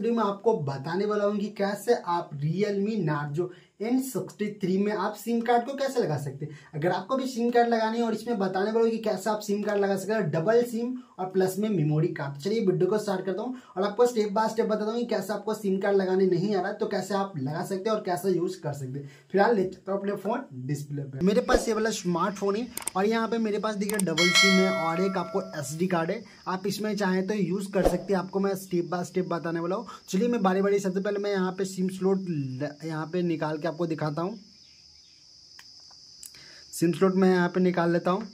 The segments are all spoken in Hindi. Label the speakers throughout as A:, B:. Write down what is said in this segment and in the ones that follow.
A: वीडियो में आपको बताने वाला हूँ कि कैसे आप Realme Narzo N63 में आप सिम कार्ड को कैसे लगा सकते हैं। अगर आपको भी सिम कार्ड लगानी है और इसमें बताने वाला हूँ कि कैसे आप सिम कार्ड लगा सकते हैं, डबल सिम और प्लस में मेमोरी कार्ड। चलिए वीडियो को स्टार्ट करता हूँ और आपको स्टेप बाय स्टेप बताता हूँ कि कैसे आपको सिम कार्ड लगाने नहीं आ रहा है तो कैसे आप लगा सकते हैं और कैसे यूज कर सकते हैं। फिलहाल ले चलता हूँ अपने फोन डिस्प्ले पे। मेरे पास ये वाला स्मार्टफोन है और यहाँ पे मेरे पास देखिए डबल सिम है और एक आपको SD कार्ड है। आप इसमें चाहें तो यूज कर सकते हैं। आपको मैं स्टेप बाय स्टेप बताने वाला हूँ। चलिए मैं बारी बारी सबसे पहले मैं यहाँ पे सिम स्लॉट यहाँ पे निकाल के आपको दिखाता हूँ। सिम स्लॉट मैं यहाँ पे निकाल लेता हूँ।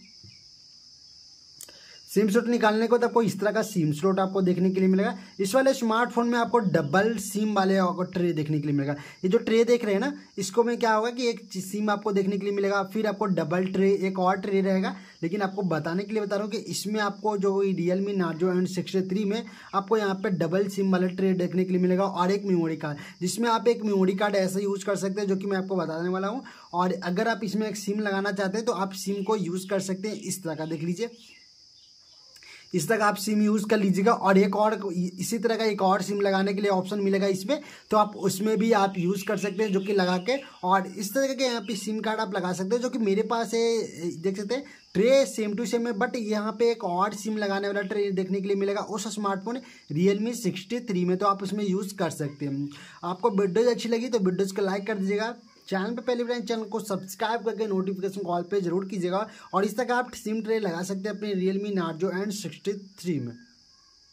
A: सिम स्लॉट निकालने को तो आपको इस तरह का सिम स्लॉट आपको देखने के लिए मिलेगा। इस वाले स्मार्टफोन में आपको डबल सिम वाले आपको ट्रे देखने के लिए मिलेगा। ये जो ट्रे देख रहे हैं ना, इसको में क्या होगा कि एक सिम आपको देखने के लिए मिलेगा, फिर आपको डबल ट्रे एक और ट्रे रहेगा। लेकिन आपको बताने के लिए बता रहा हूँ कि इसमें आपको जो Realme Narzo N63 में आपको यहाँ पे डबल सिम वाला ट्रे देखने के लिए मिलेगा और एक मेमोरी कार्ड, जिसमें आप एक मेमोरी कार्ड ऐसे यूज कर सकते हैं जो कि मैं आपको बताने वाला हूँ। और अगर आप इसमें एक सिम लगाना चाहते हैं तो आप सिम को यूज कर सकते हैं इस तरह का। देख लीजिए, इस तरह का आप सिम यूज कर लीजिएगा और एक और इसी तरह का एक और सिम लगाने के लिए ऑप्शन मिलेगा इसमें, तो आप उसमें भी आप यूज कर सकते हैं जो कि लगा के। और इस तरह के यहाँ पे सिम कार्ड आप लगा सकते हैं जो कि मेरे पास है। देख सकते हैं ट्रे सेम टू सेम है, बट यहाँ पे एक और सिम लगाने वाला ट्रे देखने के लिए मिलेगा उस स्मार्टफोन Realme 63 में, तो आप उसमें यूज कर सकते हैं। आपको वीडियोज अच्छी लगी तो वीडियोज को लाइक कर दीजिएगा। चैनल पे पहले बार चैनल को सब्सक्राइब करके नोटिफिकेशन कॉल पे जरूर कीजिएगा और इस तरह आप सिम ट्रे लगा सकते हैं अपने Realme Narzo N63 में।